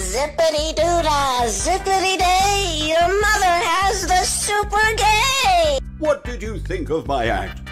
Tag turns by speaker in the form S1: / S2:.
S1: Zippity doo-dah, zippity day, your mother has the super gay!
S2: What did you think of my act?